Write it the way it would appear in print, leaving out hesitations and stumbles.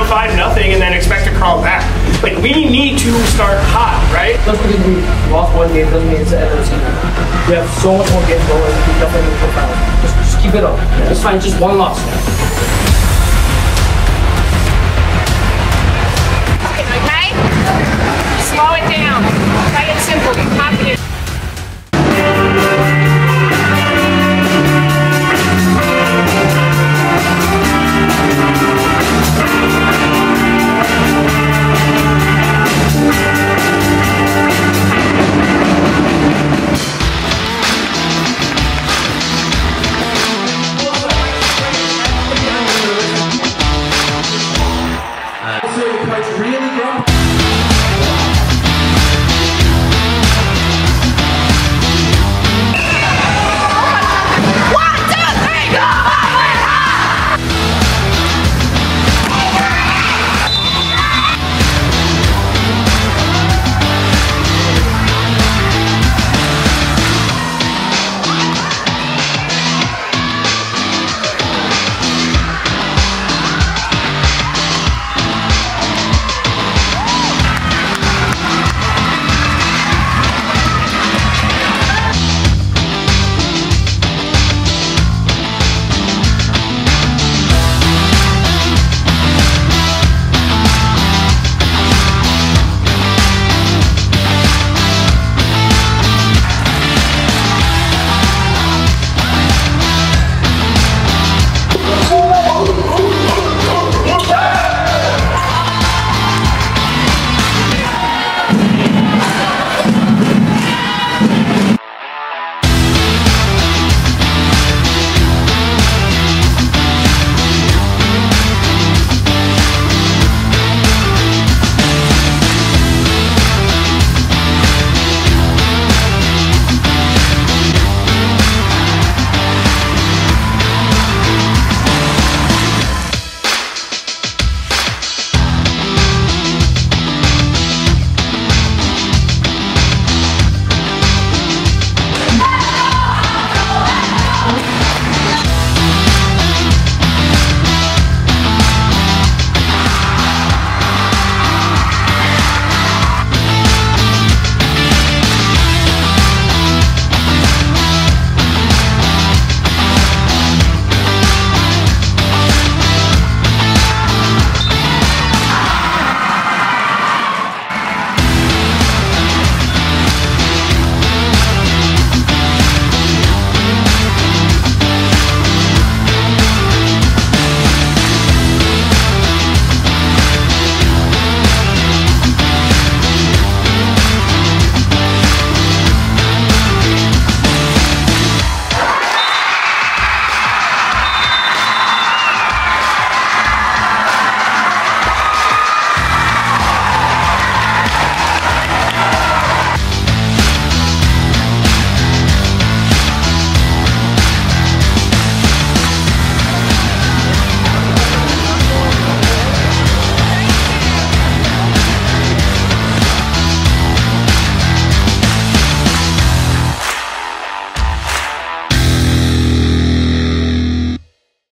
5-0 and then expect to crawl back. Like, we need to start hot, right? Just because we lost one game doesn't mean it's the end of the season. We have so much more games going. We definitely need to put out. Just keep it up. It's fine. Just one loss.